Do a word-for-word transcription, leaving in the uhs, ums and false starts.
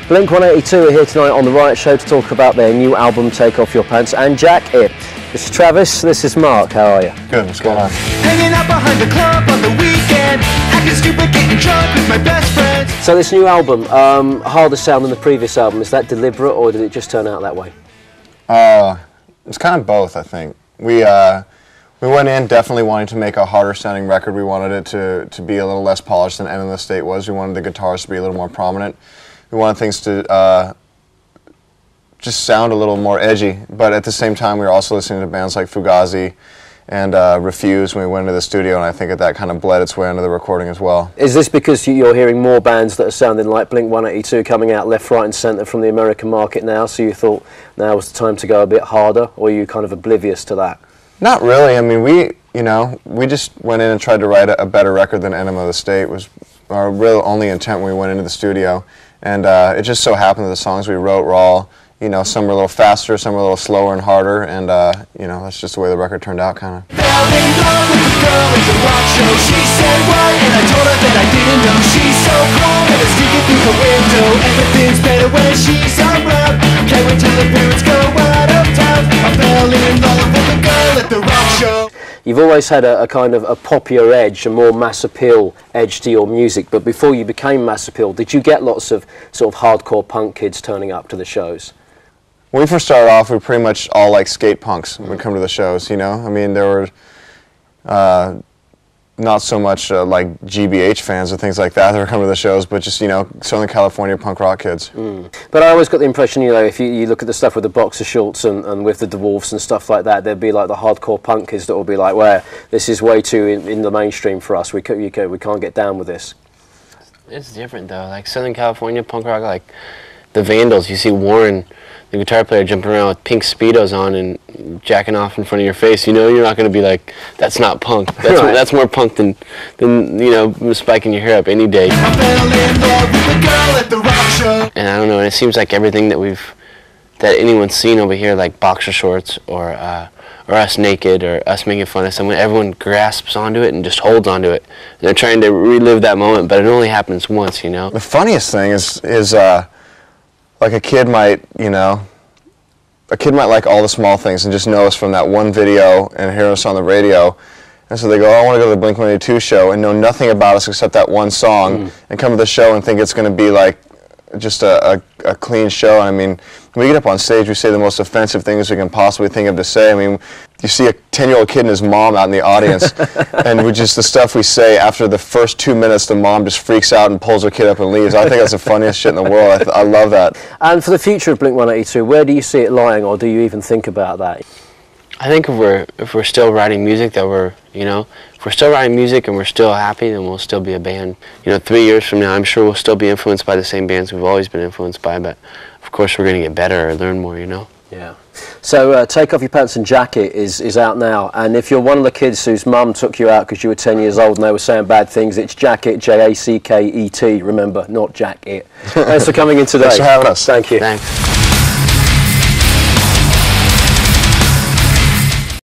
Blink one eighty-two are here tonight on The Riot Show to talk about their new album, Take Off Your Pants and Jack It. This is Travis, this is Mark, how are you? Good, what's going on? Hanging out behind the club on the weekend, acting stupid, getting drunk with my best friends. So this new album, um, harder sound than the previous album, is that deliberate or did it just turn out that way? Uh, it's kind of both, I think. We, uh, we went in definitely wanting to make a harder sounding record. We wanted it to, to be a little less polished than End of the State was. We wanted the guitars to be a little more prominent. We wanted things to uh, just sound a little more edgy, but at the same time we were also listening to bands like Fugazi and uh, Refuse when we went into the studio, and I think that, that kind of bled its way into the recording as well. Is this because you're hearing more bands that are sounding like Blink one eighty-two coming out left, right and centre from the American market now, so you thought now was the time to go a bit harder, or are you kind of oblivious to that? Not really. I mean, we, you know, we just went in and tried to write a, a better record than Enema of the State was our real only intent when we went into the studio. And uh, it just so happened that the songs we wrote were all, you know, some were a little faster, some were a little slower and harder, and, uh, you know, that's just the way the record turned out, kind of. Fell in love with a girl at the rock show. She said what? And I told her that I didn't know. She's so cold and I stick it through the window. Everything's better when she's around. Can't wait till the parents go out of town. I fell in love with a girl at the rock show. You've always had a, a kind of a poppier edge, a more mass appeal edge to your music, but before you became mass appeal, did you get lots of sort of hardcore punk kids turning up to the shows? When we first started off, we were pretty much all like skate punks when we come to the shows, you know? I mean, there were uh, not so much uh, like G B H fans or things like that that were coming to the shows, but just, you know, Southern California punk rock kids. Mm. But I always got the impression, you know, if you, you look at the stuff with the boxer shorts and, and with the Dwarfs and stuff like that, there'd be like the hardcore punk kids that will be like, well, this is way too in, in the mainstream for us, we, ca you ca we can't get down with this. It's different though, like Southern California punk rock, like the Vandals, you see Warren, the guitar player, jumping around with pink Speedos on and jacking off in front of your face, you know, you're not going to be like, that's not punk. That's, right. more, that's more punk than, than, you know, spiking your hair up any day. I fell in love with a girl at the rock show. And I don't know, and it seems like everything that we've, that anyone's seen over here, like boxer shorts or, uh, or us naked or us making fun of someone, everyone grasps onto it and just holds onto it. And they're trying to relive that moment, but it only happens once, you know. The funniest thing is, is uh, like a kid might, you know, a kid might like all the small things and just know us from that one video and hear us on the radio. And so they go, oh, I want to go to the Blink one eighty-two show and know nothing about us except that one song, mm. and come to the show and think it's going to be like just a, a, a clean show. I mean, when we get up on stage, we say the most offensive things we can possibly think of to say. I mean, you see a ten-year-old kid and his mom out in the audience, and we just the stuff we say after the first two minutes, the mom just freaks out and pulls her kid up and leaves. I think that's the funniest shit in the world. I, th I love that. And for the future of Blink one eighty-two, where do you see it lying, or do you even think about that? I think if we're if we're still writing music, that we're, you know, if we're still writing music and we're still happy, then we'll still be a band. You know, three years from now, I'm sure we'll still be influenced by the same bands we've always been influenced by, but of course we're going to get better or learn more, you know. Yeah. So uh, Take Off Your Pants and Jack It is, is out now, and if you're one of the kids whose mum took you out because you were ten years old and they were saying bad things, it's Jack It, J A C K E T, remember, not Jack It. Thanks for coming in today. Thanks for having us. Thank you. Thanks.